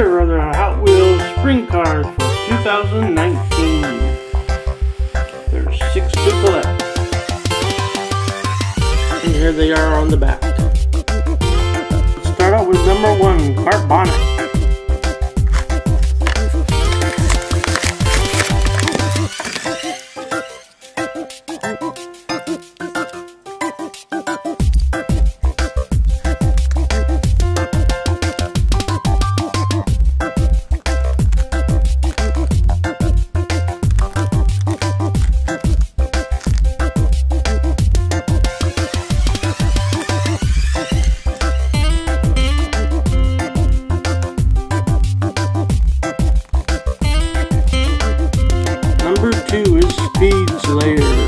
Here are the Hot Wheels Spring Cars for 2019. There's 6 to collect. And here they are on the back. Let's start out with number 1, Cart Bonnet. Number 2 is Speed Slayer.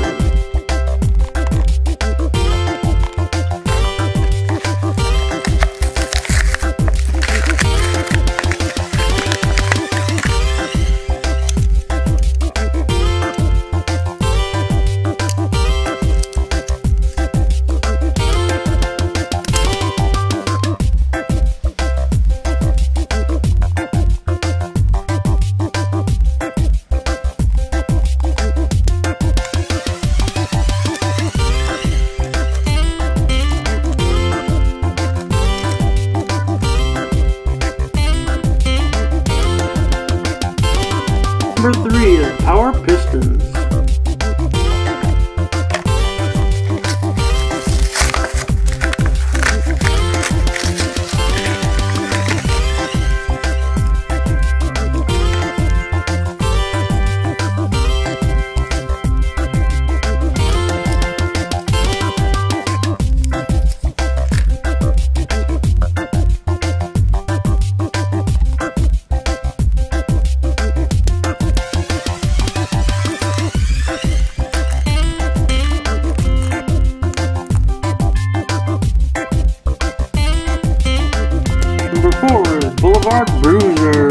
Number 3 is Power Pistons. Number 4 is Boulevard Bruiser.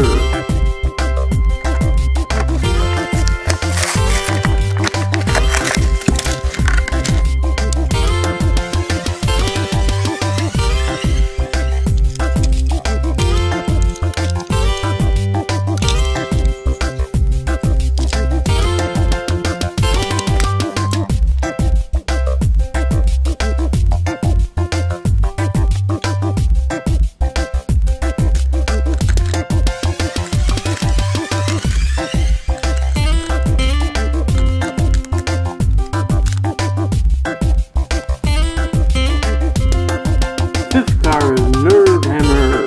Fifth car is Nerve Hammer.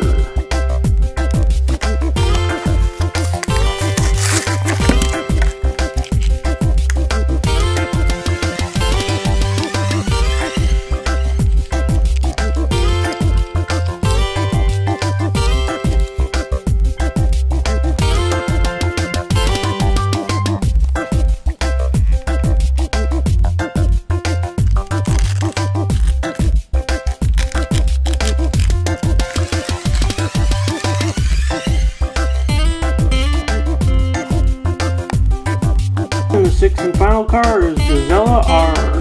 And the 6th and final car is Gazella R.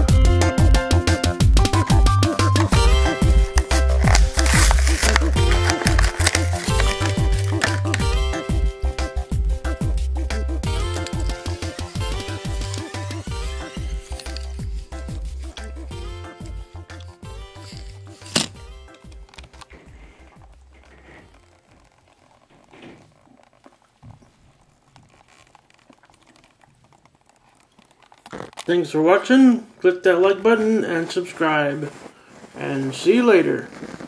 Thanks for watching. Click that like button and subscribe. And see you later.